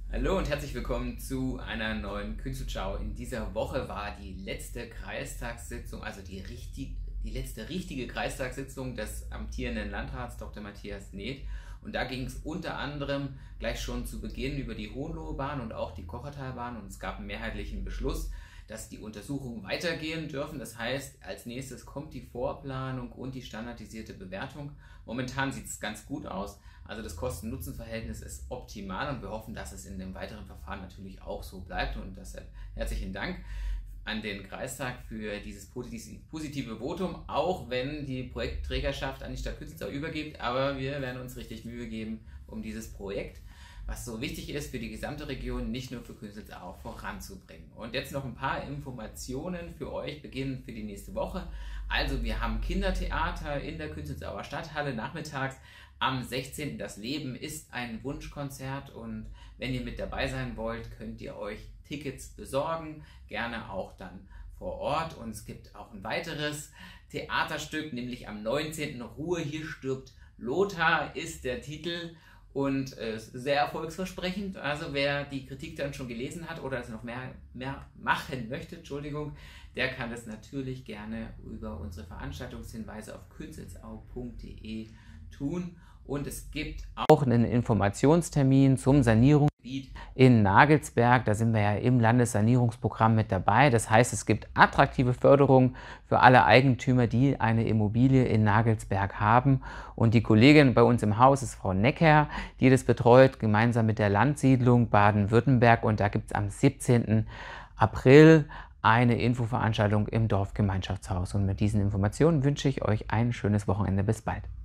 Hallo und herzlich willkommen zu einer neuen Künzelschau. In dieser Woche war die letzte Kreistagssitzung, also die letzte richtige Kreistagssitzung des amtierenden Landrats Dr. Matthias Neth. Und da ging es unter anderem gleich schon zu Beginn über die Hohenlohebahn und auch die Kochertalbahn. Und es gab einen mehrheitlichen Beschluss, dass die Untersuchungen weitergehen dürfen. Das heißt, als nächstes kommt die Vorplanung und die standardisierte Bewertung. Momentan sieht es ganz gut aus. Also das Kosten-Nutzen-Verhältnis ist optimal und wir hoffen, dass es in dem weiteren Verfahren natürlich auch so bleibt. Und deshalb herzlichen Dank an den Kreistag für dieses positive Votum, auch wenn die Projektträgerschaft an die Stadt Künzelsau übergibt. Aber wir werden uns richtig Mühe geben, um dieses Projekt, was so wichtig ist für die gesamte Region, nicht nur für Künzelsau, voranzubringen. Und jetzt noch ein paar Informationen für euch, beginnen für die nächste Woche. Also wir haben Kindertheater in der Künzelsauer Stadthalle nachmittags am 16. Das Leben ist ein Wunschkonzert und wenn ihr mit dabei sein wollt, könnt ihr euch Tickets besorgen, gerne auch dann vor Ort. Und es gibt auch ein weiteres Theaterstück, nämlich am 19. Ruhe, hier stirbt Lothar ist der Titel. Und sehr erfolgsversprechend. Also wer die Kritik dann schon gelesen hat oder es noch mehr machen möchte, Entschuldigung, der kann das natürlich gerne über unsere Veranstaltungshinweise auf künzelsau.de tun. Und es gibt auch einen Informationstermin zum Sanierungsgebiet in Nagelsberg. Da sind wir ja im Landessanierungsprogramm mit dabei. Das heißt, es gibt attraktive Förderungen für alle Eigentümer, die eine Immobilie in Nagelsberg haben. Und die Kollegin bei uns im Haus ist Frau Necker, die das betreut, gemeinsam mit der Landsiedlung Baden-Württemberg. Und da gibt es am 17. April eine Infoveranstaltung im Dorfgemeinschaftshaus. Und mit diesen Informationen wünsche ich euch ein schönes Wochenende. Bis bald.